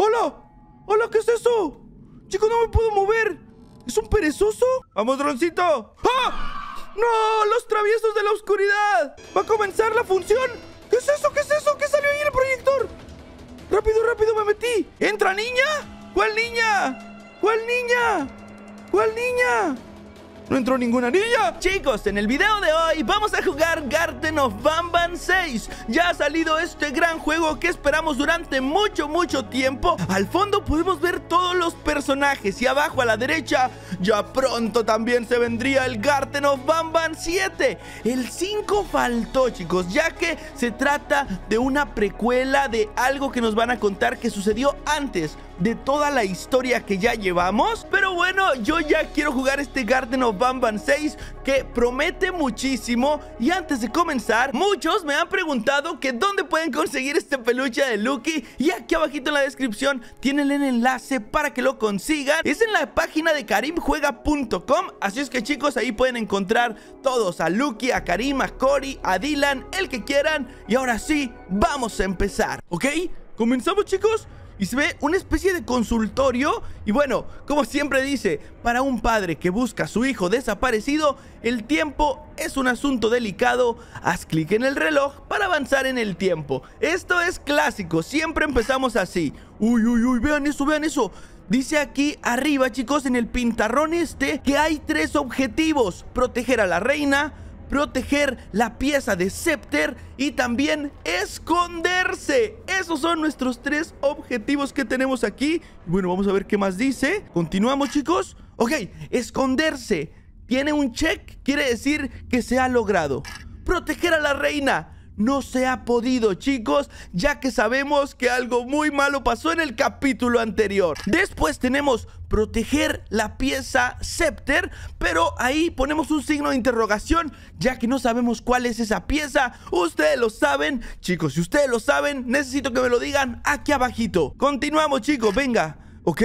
¡Hola! ¡Hola! ¿Qué es eso? Chicos, no me puedo mover. ¿Es un perezoso? ¡Vamos, droncito! ¡Ah! ¡No! ¡Los traviesos de la oscuridad! ¡Va a comenzar la función! ¿Qué es eso? ¿Qué es eso? ¿Qué salió ahí en el proyector? ¡Rápido, rápido! ¡Me metí! ¿Entra niña? ¿Cuál niña? ¿Cuál niña? ¿Cuál niña? No entró ninguna niña. Chicos, en el video de hoy vamos a jugar Garden of Banban 6. Ya ha salido este gran juego que esperamos durante mucho tiempo. Al fondo podemos ver todos los personajes y abajo a la derecha ya pronto también se vendría el Garden of Banban 7. El 5 faltó, chicos, ya que se trata de una precuela de algo que nos van a contar que sucedió antes de toda la historia que ya llevamos. Pero bueno, yo ya quiero jugar este Garden of Banban 6 que promete muchísimo. Y antes de comenzar, muchos me han preguntado que dónde pueden conseguir este peluche de Lucky. Y aquí abajito en la descripción tienen el enlace para que lo consigan. Es en la página de karimjuega.com. Así es que, chicos, ahí pueden encontrar todos: a Lucky, a Karim, a Cory, a Dylan, el que quieran. Y ahora sí, vamos a empezar, ¿ok? ¿Comenzamos, chicos? Y se ve una especie de consultorio. Y bueno, como siempre dice, para un padre que busca a su hijo desaparecido, el tiempo es un asunto delicado. Haz clic en el reloj para avanzar en el tiempo. Esto es clásico, siempre empezamos así. Uy, vean eso, vean eso. Dice aquí arriba, chicos, en el pintarrón que hay 3 objetivos: proteger a la reina, proteger la pieza de Scepter y también esconderse. Esos son nuestros 3 objetivos que tenemos aquí. Bueno, vamos a ver qué más dice. Continuamos, chicos. Ok, esconderse tiene un check, quiere decir que se ha logrado. Proteger a la reina no se ha podido, chicos, ya que sabemos que algo muy malo pasó en el capítulo anterior. Después tenemos proteger la pieza Scepter, pero ahí ponemos un signo de interrogación, ya que no sabemos cuál es esa pieza. Ustedes lo saben, chicos. Si ustedes lo saben, necesito que me lo digan aquí abajito. Continuamos, chicos, venga. ¿Ok?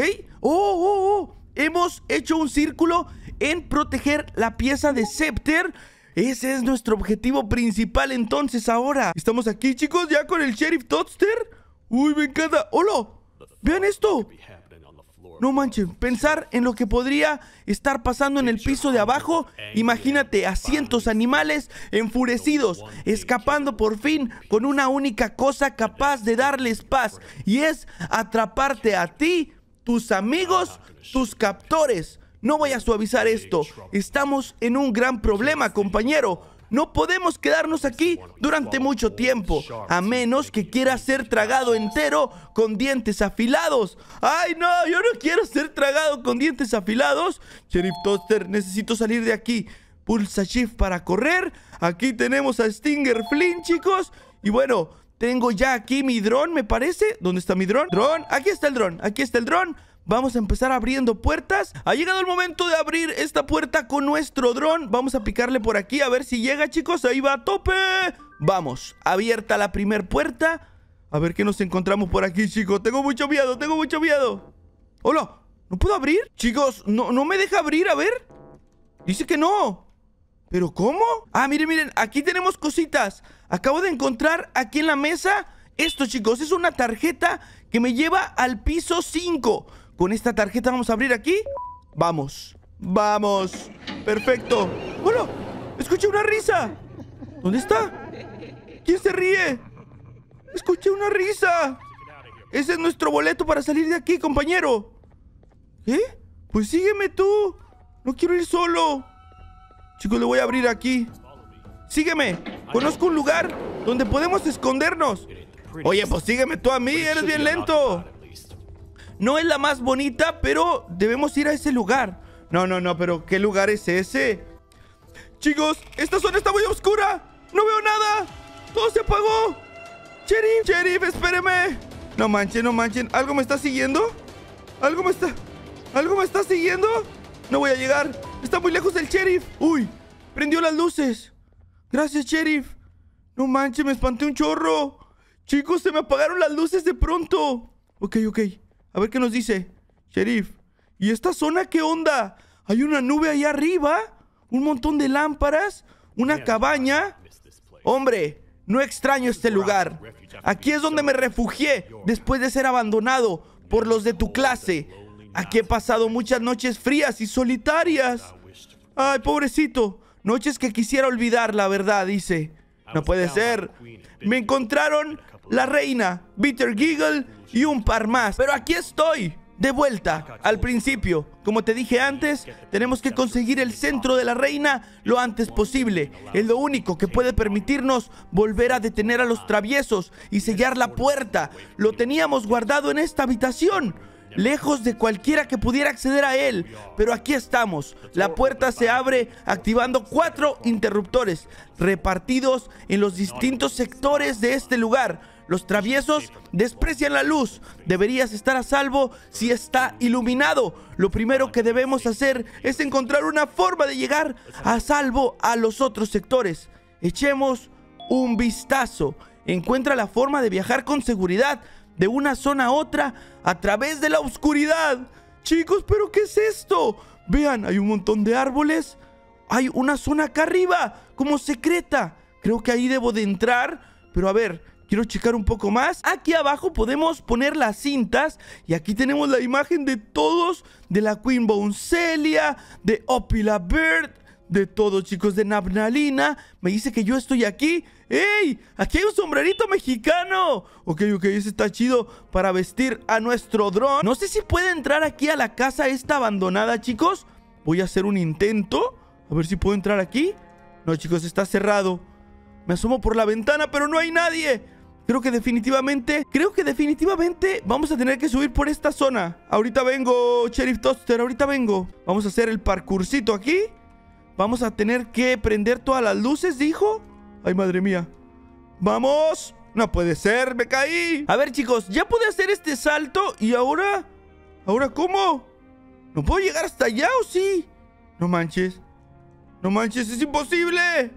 Hemos hecho un círculo en proteger la pieza de Scepter. Ese es nuestro objetivo principal. Entonces ahora estamos aquí, chicos, ya con el Sheriff Toadster. Uy, me encanta. ¡Hola! Vean esto. No manchen, pensar en lo que podría estar pasando en el piso de abajo. Imagínate a cientos animales enfurecidos, escapando por fin con una única cosa capaz de darles paz, y es atraparte a ti, tus amigos, tus captores. No voy a suavizar esto. Estamos en un gran problema, compañero. No podemos quedarnos aquí durante mucho tiempo, a menos que quieras ser tragado entero con dientes afilados. ¡Ay, no! Yo no quiero ser tragado con dientes afilados. Sheriff Toadster, necesito salir de aquí. Pulsa Shift para correr. Aquí tenemos a Stinger Flynn, chicos. Y bueno, tengo ya aquí mi dron, me parece. ¿Dónde está mi dron? ¡Dron! Aquí está el dron, aquí está el dron. Vamos a empezar abriendo puertas. Ha llegado el momento de abrir esta puerta con nuestro dron. Vamos a picarle por aquí a ver si llega, chicos. Ahí va a tope. Vamos, abierta la primer puerta. A ver qué nos encontramos por aquí, chicos. Tengo mucho miedo, tengo mucho miedo. Hola, ¿no puedo abrir? Chicos, no me deja abrir, a ver. Dice que no. ¿Pero cómo? Ah, miren, aquí tenemos cositas. Acabo de encontrar aquí en la mesa esto, chicos. Es una tarjeta que me lleva al piso 5. Con esta tarjeta vamos a abrir aquí. Vamos. Perfecto. ¡Hola! Escuché una risa. ¿Dónde está? ¿Quién se ríe? Escuché una risa. Ese es nuestro boleto para salir de aquí, compañero. ¿Qué? Pues sígueme tú. No quiero ir solo. Chicos, le voy a abrir aquí. Sígueme. Conozco un lugar donde podemos escondernos. Oye, pues sígueme tú a mí. Eres bien lento. No es la más bonita, pero debemos ir a ese lugar. No, pero ¿qué lugar es ese? Chicos, esta zona está muy oscura. No veo nada. Todo se apagó. Sheriff, espéreme. No manchen. ¿Algo me está siguiendo? ¿Algo me está siguiendo? No voy a llegar. Está muy lejos el sheriff. Uy, prendió las luces. Gracias, sheriff. No manches, me espanté un chorro. Chicos, se me apagaron las luces de pronto. Ok. A ver qué nos dice. Sheriff, ¿y esta zona qué onda? Hay una nube ahí arriba, un montón de lámparas, una cabaña. Hombre, no extraño este lugar. Aquí es donde me refugié después de ser abandonado por los de tu clase. Aquí he pasado muchas noches frías y solitarias. Ay, pobrecito. Noches que quisiera olvidar, la verdad, dice. No puede ser. Me encontraron la reina, Bitter Giggle y un par más. Pero aquí estoy, de vuelta al principio. Como te dije antes, tenemos que conseguir el centro de la reina lo antes posible. Es lo único que puede permitirnos volver a detener a los traviesos y sellar la puerta. Lo teníamos guardado en esta habitación, lejos de cualquiera que pudiera acceder a él. Pero aquí estamos. La puerta se abre activando 4 interruptores repartidos en los distintos sectores de este lugar. Los traviesos desprecian la luz. Deberías estar a salvo si está iluminado. Lo primero que debemos hacer es encontrar una forma de llegar a salvo a los otros sectores. Echemos un vistazo. Encuentra la forma de viajar con seguridad de una zona a otra a través de la oscuridad. Chicos, ¿pero qué es esto? Vean, hay un montón de árboles. Hay una zona acá arriba, como secreta. Creo que ahí debo de entrar. Pero a ver, quiero checar un poco más. Aquí abajo podemos poner las cintas. Y aquí tenemos la imagen de todos. De la Queen Bouncelia, de Opila Bird, de todos, chicos, de Nabnalina. Me dice que yo estoy aquí. ¡Ey! Aquí hay un sombrerito mexicano. Ok, ese está chido para vestir a nuestro dron. No sé si puede entrar aquí a la casa esta abandonada, chicos. Voy a hacer un intento. A ver si puedo entrar aquí. No, chicos, está cerrado. Me asomo por la ventana, pero no hay nadie. Creo que definitivamente vamos a tener que subir por esta zona. Ahorita vengo, Sheriff Toaster, ahorita vengo. Vamos a hacer el parkourcito aquí. Vamos a tener que prender todas las luces, dijo. Ay, madre mía. ¡Vamos! No puede ser, me caí. A ver, chicos, ya pude hacer este salto. ¿Y ahora? ¿Ahora cómo? ¿No puedo llegar hasta allá o sí? No manches. No manches, es imposible.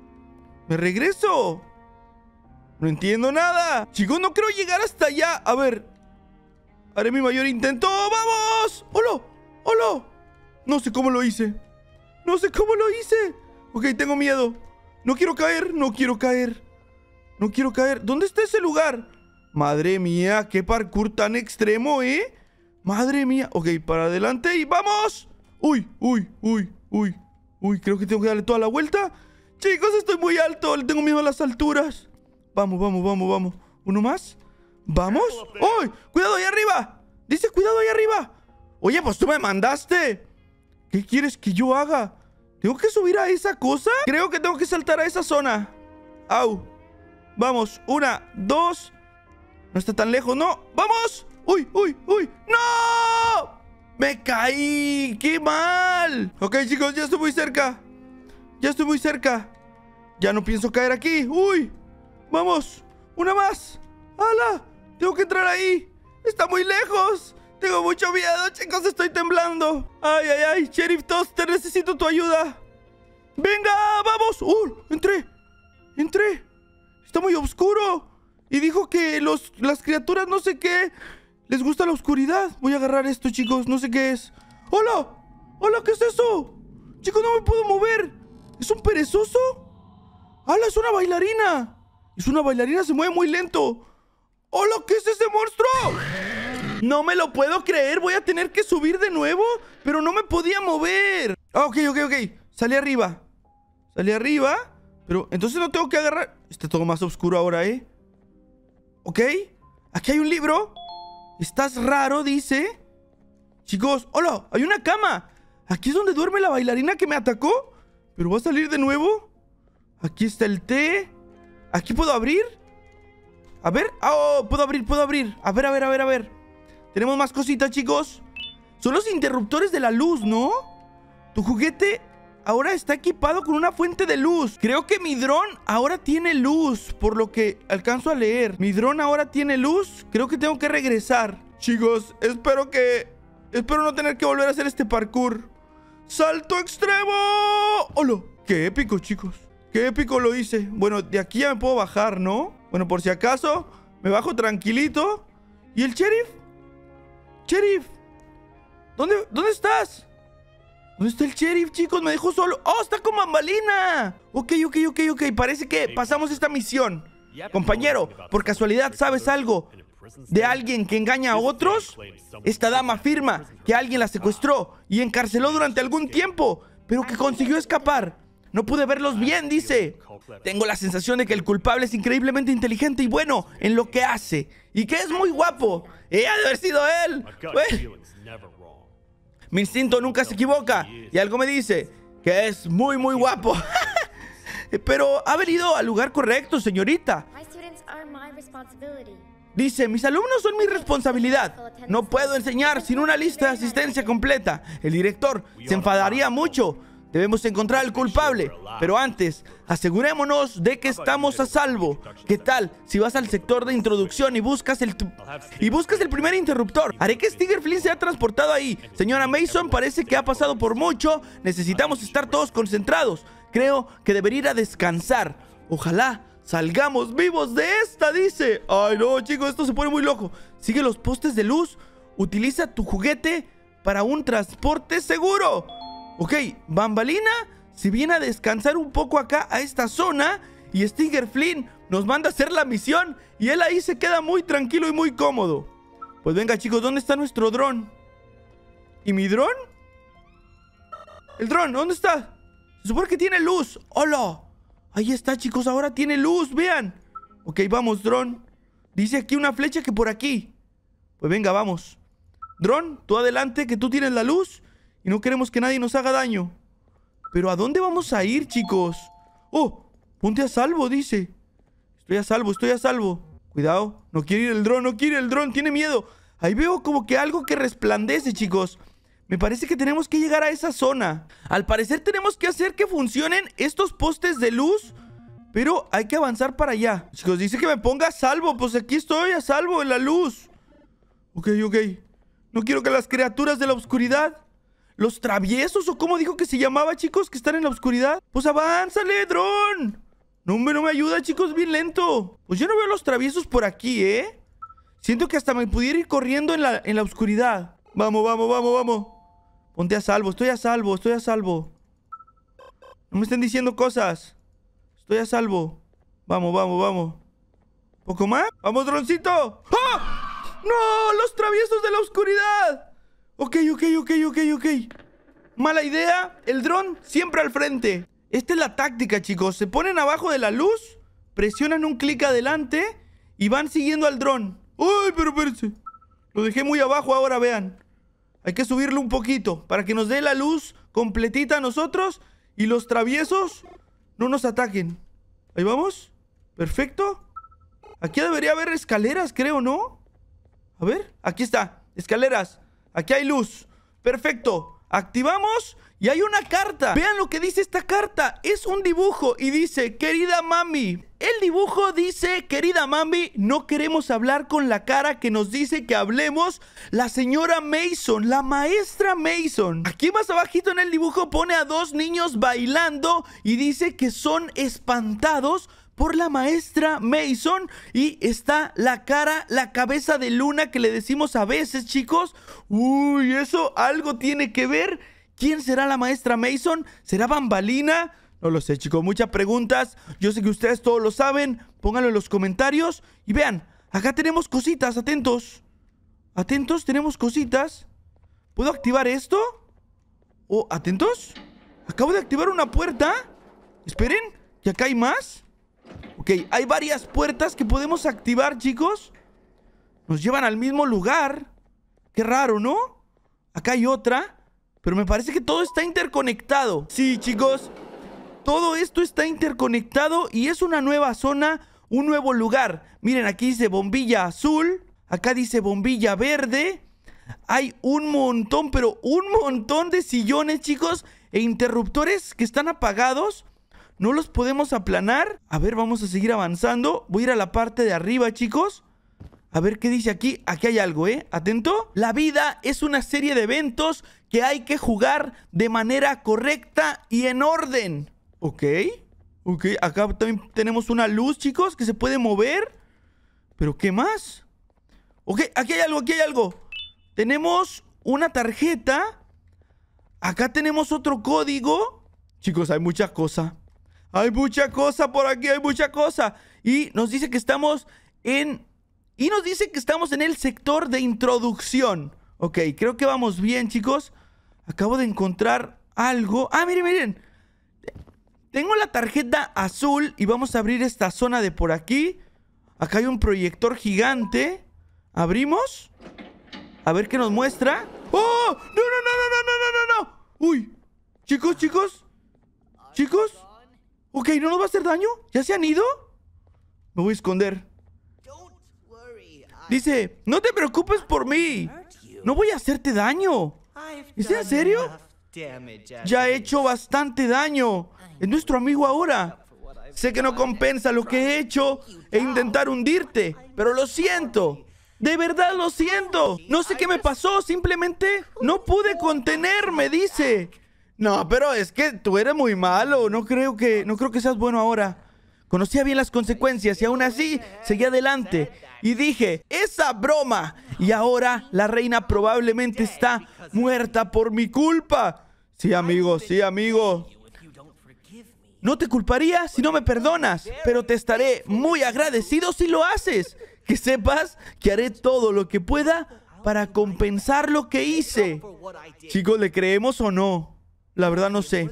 Me regreso. No entiendo nada. Chicos, no creo llegar hasta allá. A ver. Haré mi mayor intento. ¡Vamos! ¡Hola! ¡Hola! No sé cómo lo hice. No sé cómo lo hice. Ok, tengo miedo. No quiero caer, no quiero caer. No quiero caer. ¿Dónde está ese lugar? Madre mía, qué parkour tan extremo, ¿eh? Madre mía. Ok, para adelante y ¡vamos! Uy. Creo que tengo que darle toda la vuelta. Chicos, estoy muy alto. Le tengo miedo a las alturas. Vamos. ¿Uno más? ¿Vamos? ¡Uy! ¡Cuidado ahí arriba! Dice cuidado ahí arriba. Oye, pues tú me mandaste. ¿Qué quieres que yo haga? ¿Tengo que subir a esa cosa? Creo que tengo que saltar a esa zona. ¡Au! Vamos, 1, 2. No está tan lejos, ¿no? ¡Vamos! ¡Uy! ¡No! ¡Me caí! ¡Qué mal! Ok, chicos, ya estoy muy cerca. Ya no pienso caer aquí. ¡Uy! ¡Vamos! ¡Una más! ¡Hala! Tengo que entrar ahí. Está muy lejos. Tengo mucho miedo, chicos, estoy temblando. Ay, Sheriff Toaster, necesito tu ayuda. ¡Venga, vamos! Entré. Está muy oscuro. Y dijo que las criaturas no sé qué les gusta la oscuridad. Voy a agarrar esto, chicos, no sé qué es. ¡Hola! ¿Qué es eso? Chicos, no me puedo mover. ¿Es un perezoso? ¡Hala, es una bailarina! Se mueve muy lento. ¡Hola, qué es ese monstruo! No me lo puedo creer, voy a tener que subir de nuevo. Pero no me podía mover. Ok. Salí arriba. Pero entonces no tengo que agarrar. Está todo más oscuro ahora, ¿eh? Ok. Aquí hay un libro. Estás raro, dice. Chicos, hola, hay una cama. Aquí es donde duerme la bailarina que me atacó. Pero va a salir de nuevo. Aquí está el té. ¿Aquí puedo abrir? A ver. Puedo abrir. A ver. Tenemos más cositas, chicos. Son los interruptores de la luz, ¿no? Tu juguete ahora está equipado con una fuente de luz. Creo que mi dron ahora tiene luz, por lo que alcanzo a leer. Mi dron ahora tiene luz. Creo que tengo que regresar. Chicos, espero no tener que volver a hacer este parkour. ¡Salto extremo! ¡Hola! ¡Qué épico, chicos! ¡Qué épico lo hice! Bueno, de aquí ya me puedo bajar, ¿no? Bueno, por si acaso, me bajo tranquilito. ¿Y el sheriff? ¡Sheriff! ¿Dónde estás? ¿Dónde está el sheriff, chicos? Me dejó solo. ¡Oh, está con Bambalina! Ok. Parece que pasamos esta misión. Compañero, por casualidad, ¿sabes algo? de alguien que engaña a otros, esta dama afirma que alguien la secuestró y encarceló durante algún tiempo, pero que consiguió escapar. No pude verlos bien, dice. Tengo la sensación de que el culpable es increíblemente inteligente y bueno en lo que hace. Y que es muy guapo. Ha de haber sido él. Mi instinto nunca se equivoca. Y algo me dice que es muy, muy guapo. Pero ha venido al lugar correcto, señorita. Dice, mis alumnos son mi responsabilidad. No puedo enseñar sin una lista de asistencia completa. El director se enfadaría mucho. Debemos encontrar al culpable, pero antes, asegurémonos de que estamos a salvo. ¿Qué tal si vas al sector de introducción y buscas el primer interruptor? Haré que Stinger Flynn sea transportado ahí. Señora Mason, parece que ha pasado por mucho. Necesitamos estar todos concentrados. Creo que debería ir a descansar. Ojalá salgamos vivos de esta, dice. Ay, no, chicos, esto se pone muy loco. Sigue los postes de luz. Utiliza tu juguete para un transporte seguro. Ok, Bambalina se viene a descansar un poco acá a esta zona y Stinger Flynn nos manda a hacer la misión y él ahí se queda muy tranquilo y muy cómodo. Pues venga, chicos, ¿dónde está nuestro dron? ¿Y mi dron? ¿El dron? ¿Dónde está? Se supone que tiene luz. ¡Hola! Ahí está, chicos, ahora tiene luz, vean. Ok, vamos, dron. Dice aquí una flecha que por aquí. Pues venga, vamos. Dron, tú adelante, que tú tienes la luz. Y no queremos que nadie nos haga daño. ¿Pero a dónde vamos a ir, chicos? ¡Oh! Ponte a salvo, dice. Estoy a salvo, estoy a salvo. Cuidado, no quiere ir el dron, no quiere ir el dron, tiene miedo. Ahí veo como que algo que resplandece, chicos. Me parece que tenemos que llegar a esa zona. Al parecer tenemos que hacer que funcionen estos postes de luz. Pero hay que avanzar para allá. Chicos, dice que me ponga a salvo. Pues aquí estoy a salvo en la luz. Ok, ok. No quiero que las criaturas de la oscuridad... ¿Los traviesos o cómo dijo que se llamaba, chicos? Que están en la oscuridad. Pues avánzale, dron. No, hombre, no me ayuda, chicos, bien lento. Pues yo no veo los traviesos por aquí, ¿eh? Siento que hasta me pudiera ir corriendo en la oscuridad. Vamos, vamos, vamos, vamos. Ponte a salvo, estoy a salvo, estoy a salvo. No me estén diciendo cosas. Estoy a salvo. Vamos, vamos, vamos. ¿Poco más? ¡Vamos, droncito! ¡Ah! ¡No! ¡Los traviesos de la oscuridad! Ok. Mala idea. El dron siempre al frente. Esta es la táctica, chicos. Se ponen abajo de la luz, presionan un clic adelante y van siguiendo al dron. ¡Uy, pero espérense! Lo dejé muy abajo ahora, vean. Hay que subirlo un poquito para que nos dé la luz completita a nosotros y los traviesos no nos ataquen. Ahí vamos. Perfecto. Aquí debería haber escaleras, creo, ¿no? A ver, aquí está. Escaleras. Aquí hay luz. Perfecto. Activamos y hay una carta. Vean lo que dice esta carta. Es un dibujo y dice, querida mami. El dibujo dice, querida mami, no queremos hablar con la cara que nos dice que hablemos. La señora Mason, la maestra Mason. Aquí más abajito en el dibujo pone a dos niños bailando y dice que son espantados por la maestra Mason. Y está la cara, la cabeza de luna que le decimos a veces, chicos. Uy, eso algo tiene que ver. ¿Quién será la maestra Mason? ¿Será Bambalina? No lo sé, chicos, muchas preguntas. Yo sé que ustedes todos lo saben. Pónganlo en los comentarios. Y vean, acá tenemos cositas, atentos. Atentos, tenemos cositas. ¿Puedo activar esto? Oh, atentos. Acabo de activar una puerta. Esperen, ¿y acá hay más? Ok, hay varias puertas que podemos activar, chicos. Nos llevan al mismo lugar. Qué raro, ¿no? Acá hay otra. Pero me parece que todo está interconectado. Sí, chicos. Todo esto está interconectado y es una nueva zona, un nuevo lugar. Miren, aquí dice bombilla azul. Acá dice bombilla verde. Hay un montón, pero un montón de sillones, chicos, e interruptores que están apagados. No los podemos aplanar. A ver, vamos a seguir avanzando. Voy a ir a la parte de arriba, chicos. A ver qué dice aquí. Aquí hay algo, ¿eh? Atento. La vida es una serie de eventos que hay que jugar de manera correcta y en orden. Ok. Ok, acá también tenemos una luz, chicos, que se puede mover. ¿Pero qué más? Ok, aquí hay algo, aquí hay algo. Tenemos una tarjeta. Acá tenemos otro código. Chicos, hay mucha cosa. Hay mucha cosa por aquí, hay mucha cosa. Y nos dice que estamos en Y nos dice que estamos en el sector de introducción. Ok, creo que vamos bien, chicos. Acabo de encontrar algo. Ah, miren, miren. Tengo la tarjeta azul y vamos a abrir esta zona de por aquí. Acá hay un proyector gigante. ¿Abrimos? A ver qué nos muestra. ¡Oh! ¡No, no, no, no, no, no, no, no! ¡Uy! Chicos, chicos. Chicos. Ok, ¿no nos va a hacer daño? ¿Ya se han ido? Me voy a esconder. Dice, no te preocupes por mí. No voy a hacerte daño. ¿Es en serio? Ya he hecho bastante daño. Es nuestro amigo ahora. Sé que no compensa lo que he hecho e intentar hundirte, pero lo siento. De verdad lo siento. No sé qué me pasó, simplemente no pude contenerme, dice. No, pero es que tú eres muy malo. No creo que seas bueno ahora. Conocía bien las consecuencias y aún así seguí adelante. Y dije, ¡esa broma! Y ahora la reina probablemente está muerta por mi culpa. Sí, amigo, sí, amigo. No te culparía si no me perdonas, pero te estaré muy agradecido si lo haces. Que sepas que haré todo lo que pueda para compensar lo que hice. Chicos, ¿le creemos o no? La verdad no sé.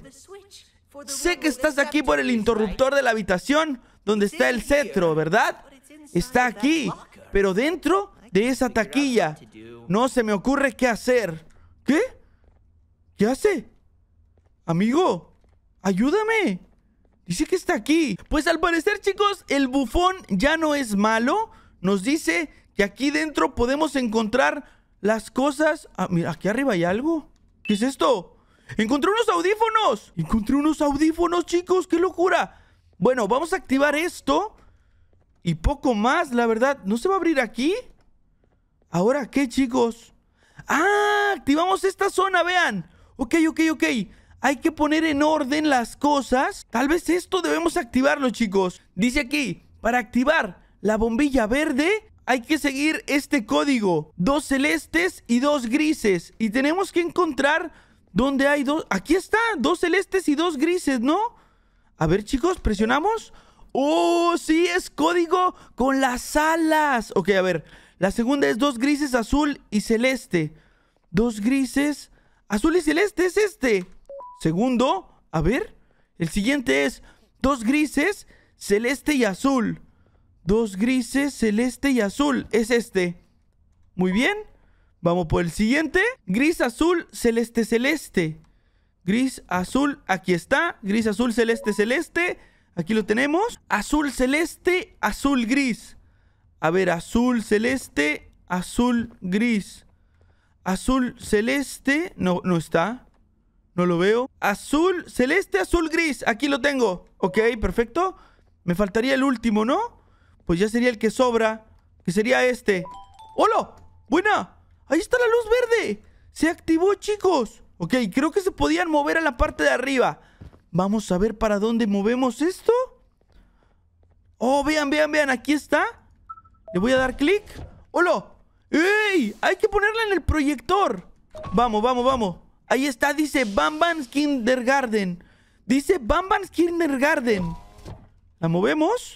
Sé que estás aquí por el interruptor de la habitación donde está el cetro, ¿verdad? Está aquí, pero dentro de esa taquilla. No se me ocurre qué hacer. ¿Qué? ¿Qué hace? Amigo, ayúdame. Dice que está aquí. Pues al parecer, chicos, el bufón ya no es malo. Nos dice que aquí dentro podemos encontrar las cosas. Ah, mira, aquí arriba hay algo. ¿Qué es esto? ¡Encontré unos audífonos! ¡Encontré unos audífonos, chicos! ¡Qué locura! Bueno, vamos a activar esto. Y poco más, la verdad. ¿No se va a abrir aquí? ¿Ahora qué, chicos? ¡Ah! Activamos esta zona, vean. Ok. Hay que poner en orden las cosas. Tal vez esto debemos activarlo, chicos. Dice aquí, para activar la bombilla verde, hay que seguir este código. 2 celestes y 2 grises. Y tenemos que encontrar dónde hay 2. Aquí está, 2 celestes y 2 grises, ¿no? A ver, chicos, presionamos. ¡Oh, sí! Es código con las alas. Ok, a ver. La segunda es 2 grises, azul y celeste. 2 grises, azul y celeste es este. Segundo, a ver. El siguiente es 2 grises, celeste y azul. 2 grises, celeste y azul. Es este. Muy bien. Vamos por el siguiente. Gris, azul, celeste, celeste. Gris, azul, aquí está. Gris, azul, celeste, celeste. Aquí lo tenemos. Azul, celeste, azul, gris. A ver, azul, celeste, azul, gris. Azul, celeste. No, no está. No lo veo. Azul, celeste, azul, gris. Aquí lo tengo. Ok, perfecto. Me faltaría el último, ¿no? Pues ya sería el que sobra. Que sería este. ¡Hola! ¡Buena! Ahí está la luz verde. Se activó, chicos. Ok, creo que se podían mover a la parte de arriba. Vamos a ver para dónde movemos esto. Oh, vean. Aquí está. Le voy a dar clic. ¡Hola! ¡Ey! Hay que ponerla en el proyector. Vamos. Ahí está, dice Banban's Kindergarten. Dice Banban's Kindergarten. ¿La movemos?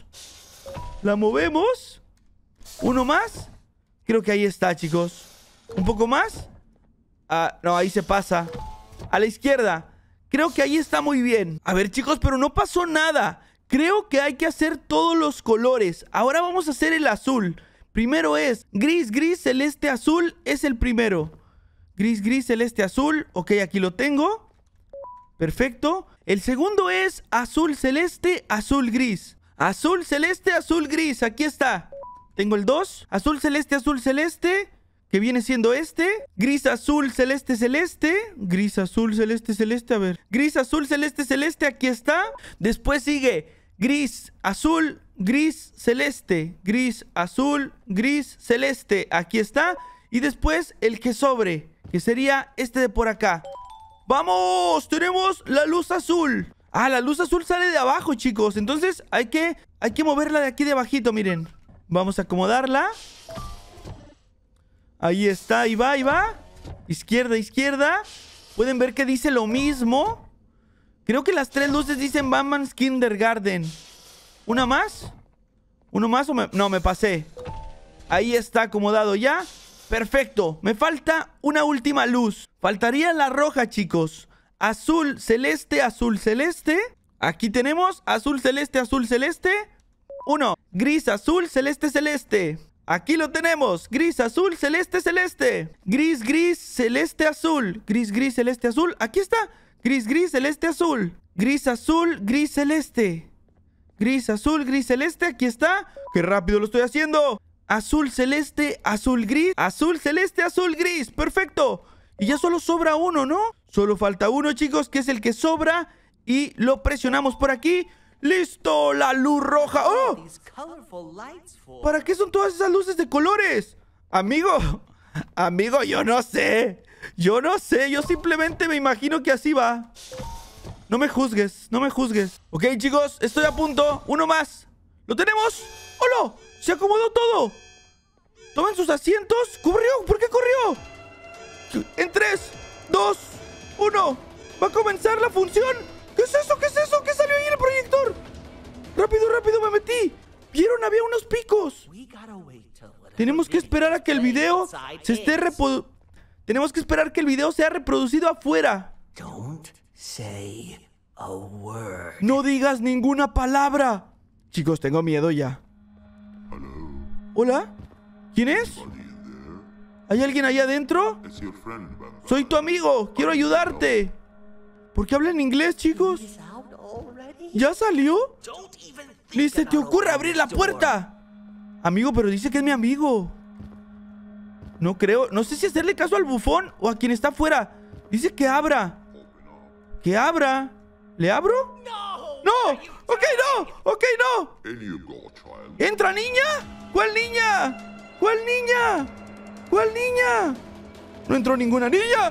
¿Uno más? Creo que ahí está, chicos. ¿Un poco más? Ah, no, ahí se pasa. A la izquierda. Creo que ahí está muy bien. A ver, chicos, pero no pasó nada. Creo que hay que hacer todos los colores. Ahora vamos a hacer el azul. Primero es gris, celeste, azul. Es el primero. Gris, celeste, azul. Ok, aquí lo tengo. Perfecto. El segundo es azul, celeste, azul, gris. Azul, celeste, azul, gris. Aquí está. Tengo el 2. Azul, celeste, que viene siendo este. Gris, azul, celeste, celeste. Gris, azul, celeste, celeste. A ver. Gris, azul, celeste, celeste. Aquí está. Después sigue gris, azul, gris, celeste. Gris, azul, gris, celeste. Aquí está. Y después el que sobre, que sería este de por acá. ¡Vamos! Tenemos la luz azul. Ah, la luz azul sale de abajo, chicos. Entonces hay que moverla de aquí de abajito, miren. Vamos a acomodarla. Ahí está, ahí va. Izquierda. Pueden ver que dice lo mismo. Creo que las 3 luces dicen Banban's Kindergarten. ¿Una más? ¿Uno más o no, me pasé? Ahí está acomodado ya. Perfecto. Me falta una última luz. Faltaría la roja, chicos. Azul, celeste, azul, celeste. Aquí tenemos azul, celeste, azul, celeste. 1. Gris, azul, celeste, celeste. Aquí lo tenemos. Gris, azul, celeste, celeste. Gris, gris, celeste, azul. Gris, gris, celeste, azul. Aquí está. Gris, gris, celeste, azul. Gris, azul, gris, celeste. Gris, azul, gris, celeste. Aquí está. ¡Qué rápido lo estoy haciendo! Azul, celeste, azul, gris. Azul, celeste, azul, gris. ¡Perfecto! Y ya solo sobra uno, ¿no? Solo falta uno, chicos, que es el que sobra. Y lo presionamos por aquí. ¡Listo! ¡La luz roja! ¡Oh! ¿Para qué son todas esas luces de colores? Amigo, yo no sé. Yo no sé. Yo simplemente me imagino que así va. No me juzgues, no me juzgues. Ok, chicos, estoy a punto. Uno más. ¿Lo tenemos? ¡Hola! ¡Se acomodó todo! Tomen sus asientos. ¿Corrió? ¿Por qué corrió? En 3, 2, 1. ¿Va a comenzar la función? ¿Qué es eso? ¿Qué es eso? ¿Qué salió ahí en el proyector? Rápido, rápido, me metí. ¿Vieron? Había unos picos. Tenemos que esperar a que el video se esté Tenemos que esperar que el video sea reproducido afuera. No digas ninguna palabra. Chicos, tengo miedo ya. ¿Hola? ¿Quién es? ¿Hay alguien ahí adentro? Soy tu amigo. Quiero ayudarte. ¿Por qué habla en inglés, chicos? ¿Ya salió? Ni se te ocurre abrir la puerta. Amigo, pero dice que es mi amigo. No creo. No sé si hacerle caso al bufón o a quien está afuera. Dice que abra. Que abra. ¿Le abro? ¡No! ¡Ok, no! ¡Ok, no! ¿Entra, niña? ¿Cuál niña? ¿Cuál niña? ¿Cuál niña? No entró ninguna niña.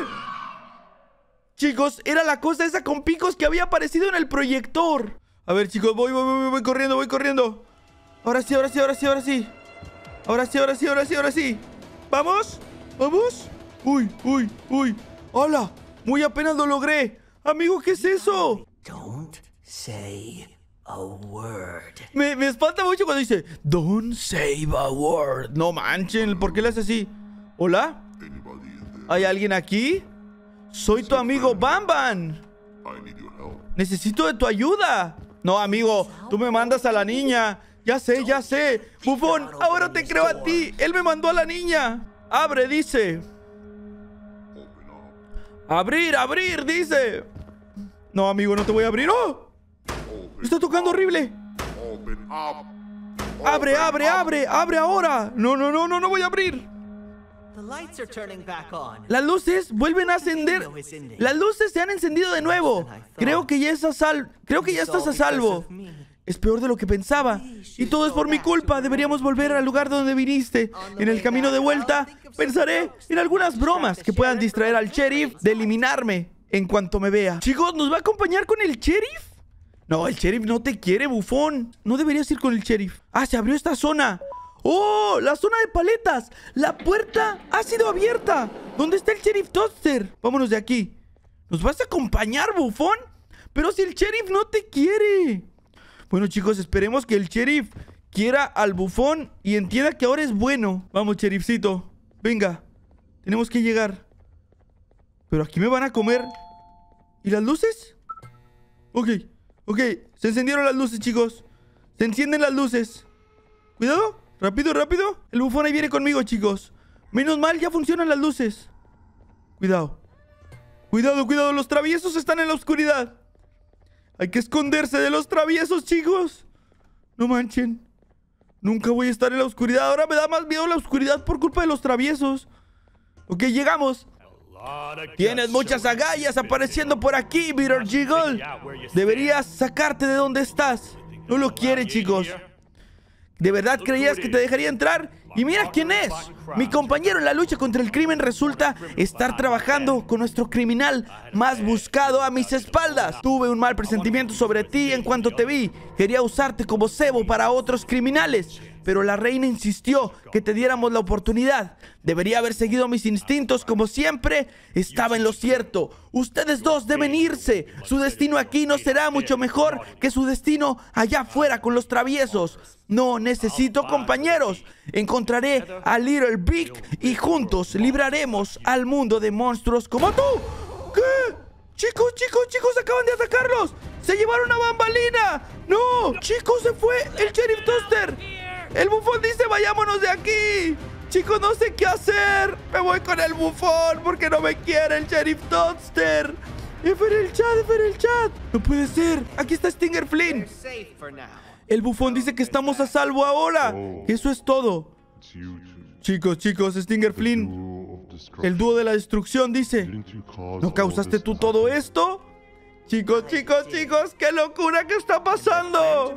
Chicos, era la cosa esa con picos que había aparecido en el proyector. A ver, chicos, voy corriendo, voy corriendo. Ahora sí, ahora sí, ahora sí, ahora sí. Ahora sí, ahora sí, ahora sí, ahora sí. ¿Vamos? ¿Vamos? Uy, uy, uy. ¡Hola! Muy apenas lo logré. Amigo, ¿qué es eso? Don't say a word. Me espanta mucho cuando dice Don't say a word. No manchen, ¿por qué le hace así? ¿Hola? ¿Hay alguien aquí? Soy tu amigo Bam Bam. Necesito de tu ayuda. No, amigo, tú me mandas a la niña. Ya sé, ya sé. Bufón, ahora te creo a ti. Él me mandó a la niña. Abre, dice. Abrir, abrir, dice. No, amigo, no te voy a abrir. ¡Oh! Está tocando horrible. Abre, abre, abre. Abre ahora. No, no, no, no, no voy a abrir. Las luces vuelven a encender. Las luces se han encendido de nuevo. Creo que ya estás a salvo. Es peor de lo que pensaba. Y todo es por mi culpa. Deberíamos volver al lugar donde viniste. En el camino de vuelta, pensaré en algunas bromas que puedan distraer al sheriff de eliminarme en cuanto me vea. Chicos, ¿nos va a acompañar con el sheriff? No, el sheriff no te quiere, bufón. No deberías ir con el sheriff. Ah, se abrió esta zona. ¡Oh! ¡La zona de paletas! ¡La puerta ha sido abierta! ¿Dónde está el sheriff Toaster? Vámonos de aquí. ¿Nos vas a acompañar, bufón? Pero si el sheriff no te quiere. Bueno, chicos, esperemos que el sheriff quiera al bufón y entienda que ahora es bueno. Vamos, sheriffcito. Venga. Tenemos que llegar. Pero aquí me van a comer. ¿Y las luces? Ok, ok. Se encendieron las luces, chicos. Se encienden las luces. Cuidado. Rápido, rápido. El bufón ahí viene conmigo, chicos. Menos mal, ya funcionan las luces. Cuidado. Cuidado, cuidado. Los traviesos están en la oscuridad. Hay que esconderse de los traviesos, chicos. No manchen. Nunca voy a estar en la oscuridad. Ahora me da más miedo la oscuridad por culpa de los traviesos. Ok, llegamos. Tienes muchas agallas apareciendo por aquí, Bitter Jiggle. Deberías sacarte de donde estás. No lo quiere, chicos. ¿De verdad creías que te dejaría entrar? Y mira quién es. Mi compañero en la lucha contra el crimen resulta estar trabajando con nuestro criminal más buscado a mis espaldas. Tuve un mal presentimiento sobre ti en cuanto te vi. Quería usarte como cebo para otros criminales. pero la reina insistió que te diéramos la oportunidad. Debería haber seguido mis instintos como siempre. Estaba en lo cierto. Ustedes dos deben irse. Su destino aquí no será mucho mejor que su destino allá afuera con los traviesos. No necesito compañeros. Encontraré a Little Big y juntos libraremos al mundo de monstruos como tú. ¿Qué? Chicos, acaban de atacarlos. ¡Se llevaron a Bambalina! ¡No! Chicos, se fue el Sheriff Toaster. El bufón dice vayámonos de aquí. Chicos, no sé qué hacer. Me voy con el bufón porque no me quiere el Sheriff Toaster. F en el chat. No puede ser. Aquí está Stinger Flynn. El bufón dice que estamos a salvo ahora. Eso es todo. Chicos, Stinger Flynn, el dúo de la destrucción, dice. ¿No causaste tú todo esto? Chicos, qué locura que está pasando.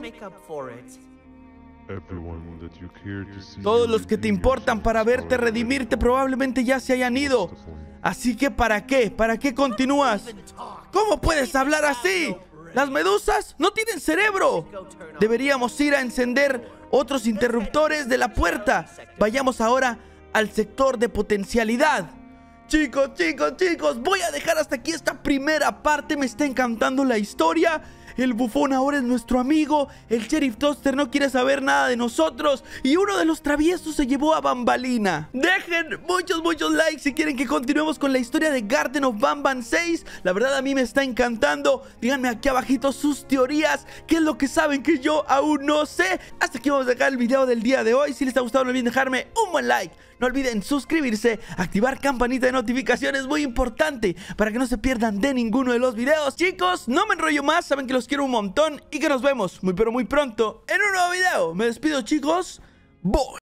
Todos los que te importan para verte redimirte probablemente ya se hayan ido. Así que ¿para qué? ¿Para qué continúas? ¿Cómo puedes hablar así? Las medusas no tienen cerebro. Deberíamos ir a encender otros interruptores de la puerta. Vayamos ahora al sector de potencialidad. Chicos, voy a dejar hasta aquí esta primera parte. Me está encantando la historia. El bufón ahora es nuestro amigo. El Sheriff Toaster no quiere saber nada de nosotros. Y uno de los traviesos se llevó a Bambalina. Dejen muchos likes si quieren que continuemos con la historia de Garden of Banban 6. La verdad a mí me está encantando. Díganme aquí abajito sus teorías. ¿Qué es lo que saben que yo aún no sé? Hasta aquí vamos a dejar el video del día de hoy. Si les ha gustado no olviden dejarme un buen like. No olviden suscribirse, activar campanita de notificaciones, muy importante, para que no se pierdan de ninguno de los videos. Chicos, no me enrollo más, saben que los quiero un montón y que nos vemos muy pero muy pronto en un nuevo video. Me despido, chicos. Bye.